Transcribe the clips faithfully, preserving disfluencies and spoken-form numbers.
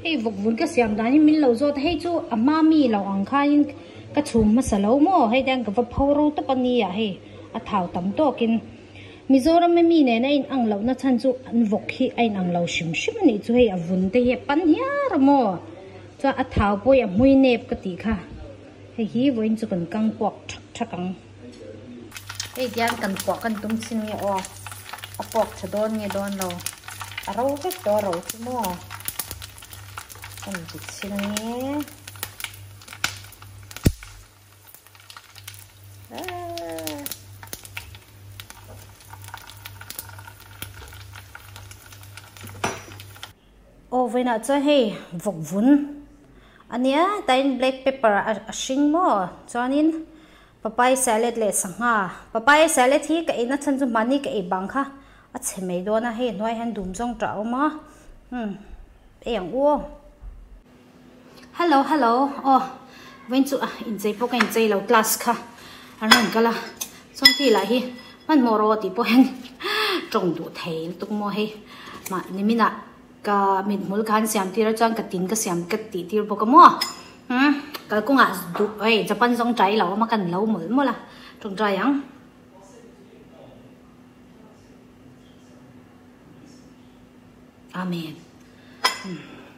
hey vok vun ka siam dan min lo zo hey chu ama mi lo ang kha in ka chum ma sa lo mo hey dang ka va phoro ta pani ya hey a thau tam to kin Mizoram me mi ne na in ang lo na chan chu an vok hi ain ang lo shim shim ni chu hey avun te he pan hiar mo cha a thau poi a mui nep ka ti kha hey hi voin chu kan kang pok thak thakang hey dian kan pok kan tum chin nge o a pok chadon nge don lo a ro ke to ro chu mo kan ti chin nge oven a cha hey vok vun ania tain black pepper a shing mo chonin papai salad le sanga papai salad hi ka ina chan chu mani ka e bang kha a chhemei do na he noi han dum jong tra ma hm eng o hello hello oh when chu in jai po kan jai lo class kha anan kala chong ti la hi man moro ti po hen trong du thei tuk mo he ma nimina ka mit mul khan siam tira chang ka tin ka siam ka ti tir bo ka mo hm ka ku nga du ai japan jong trai lo ma kan lo mul mo la trong trai yang amen hm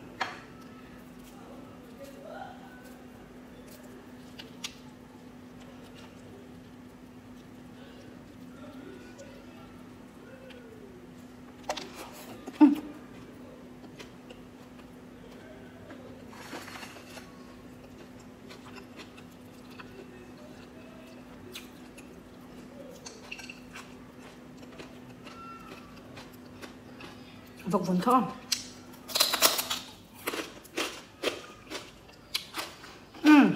vok vun thon um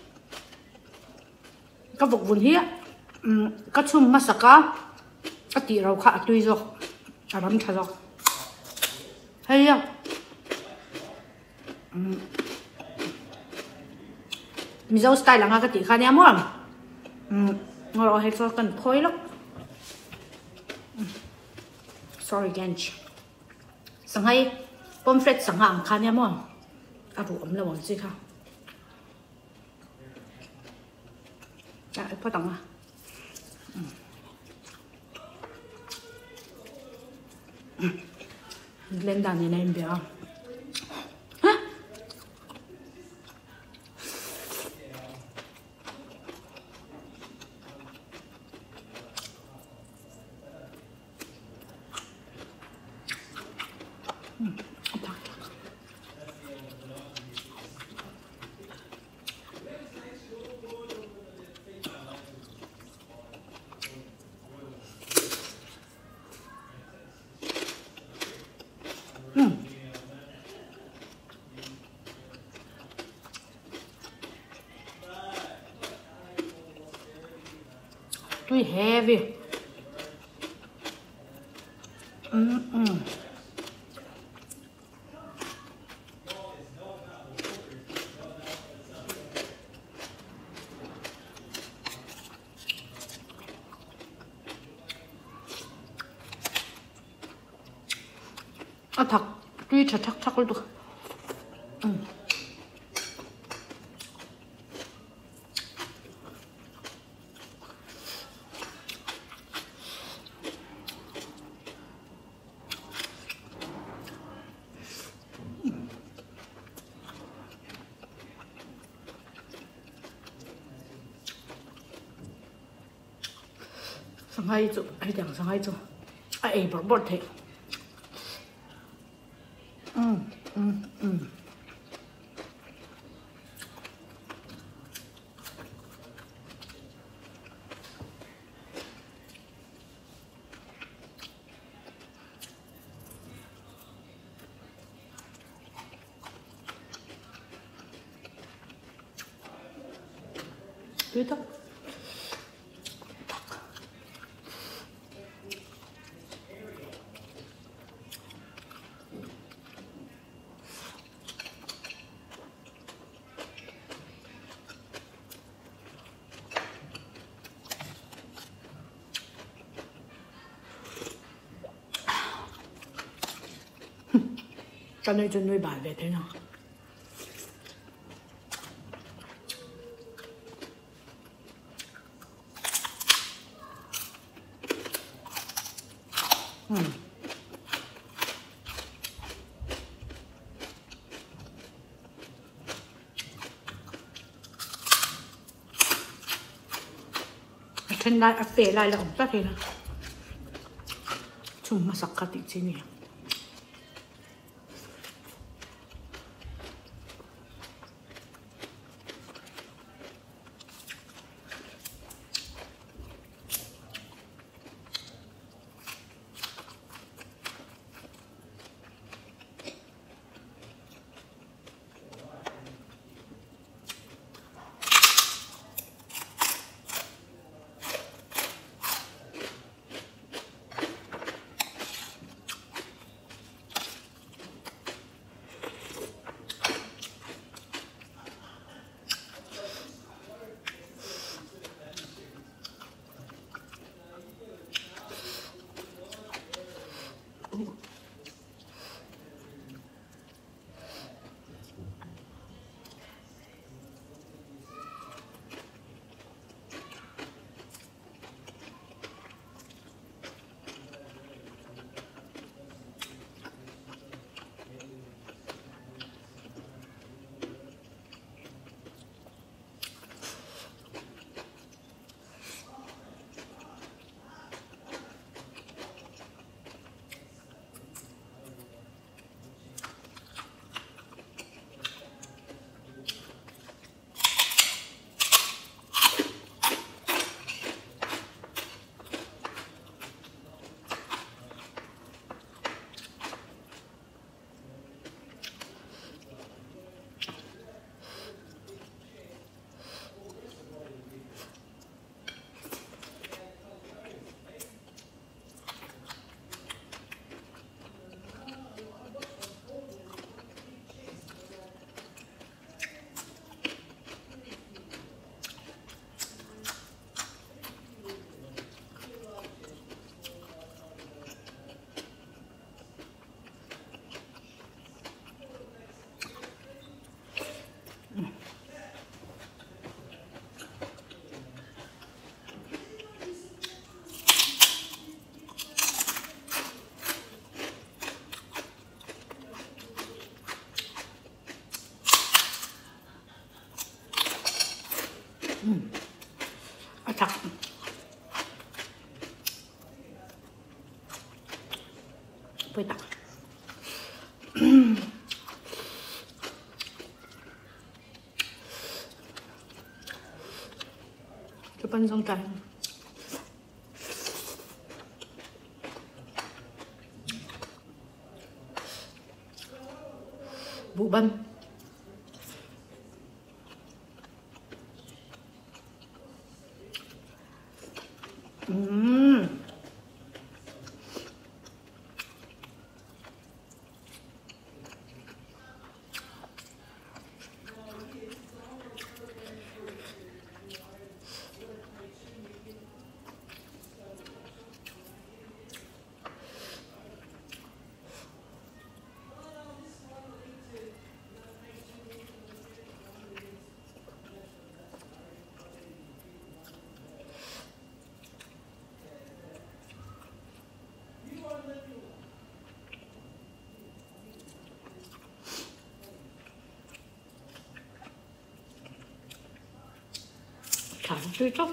ka vok vun hi um ka chum masaka ka ti ro kha tui zo aram tha zo hay ya um mi zo style la nga ka ti kha ne mo um ngoro he so kan phoi lo sorry ganch sangai pomfret sangang khan ya mo aru am lo wang chi kha ya po tang a Glenda ni na imbia ha too heavy. Mm -mm. 아, 닭, 이 자착착을 또. 음. 상하이 좀, 아이랑 상하이 좀, 아, 에이, 뭘, 뭘 돼. 음, 음, 음. 됐다. cho nên cho nuôi bài về thế nào. Ừ. Trên lại áp phê lại là ổng tắt thế nào. Chúng mà sắc khát ý chí nè. Ừ. À, thật. Với tặng. Cái bánh rong trắng. Vụ bánh. Ừm. Chả tươi chóc.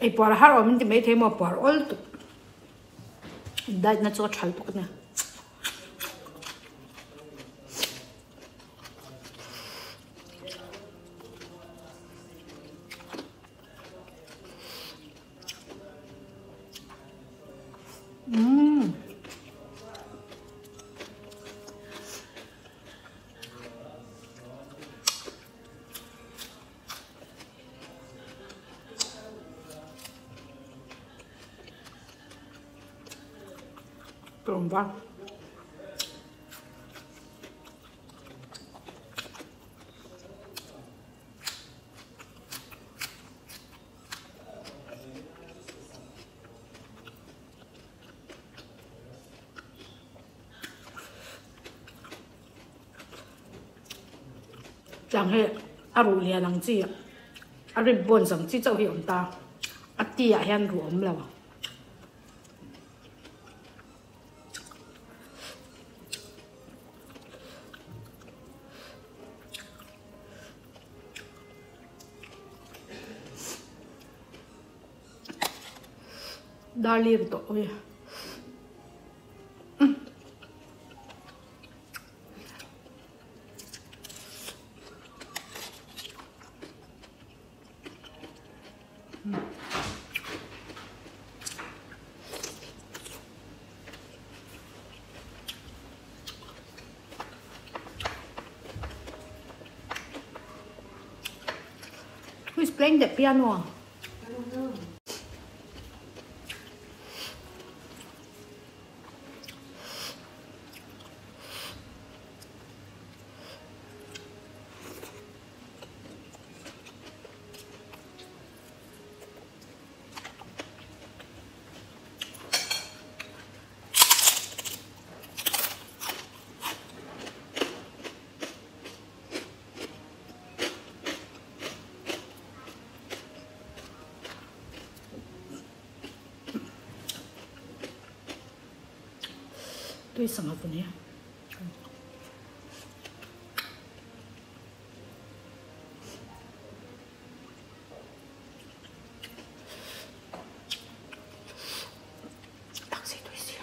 ai por har om ti me the mo por ol tu dai na cho thal tu na mm Belum bang. Chẳng hệ aru lia lang chi a ari bon sang chi chau hi om ta ati a hian ru om lawa Dalir to oi. Who's playing the piano? I don't know. Tôi sang apa ni? Taksi tu isi.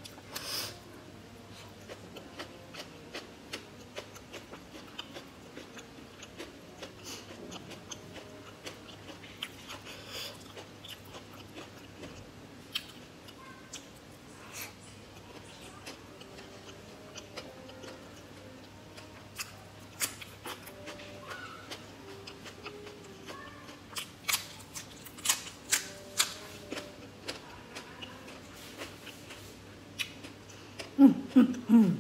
Hmm, hmm, hmm.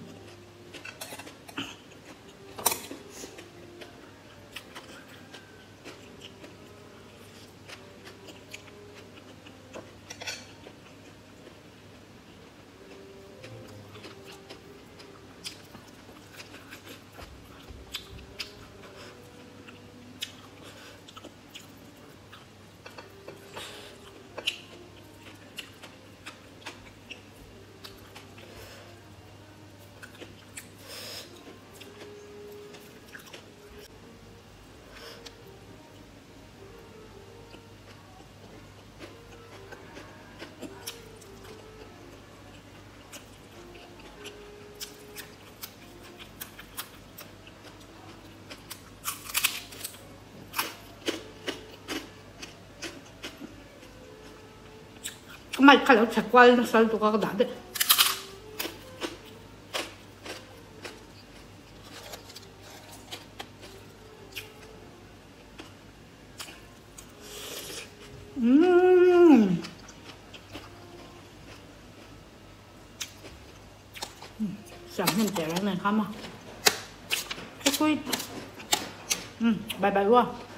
Mai kalau cakwal nak selalu tukar dah deh. Hmm. Sáng nên trẻ này không à? Cái quýt. Hmm, bye bye quá.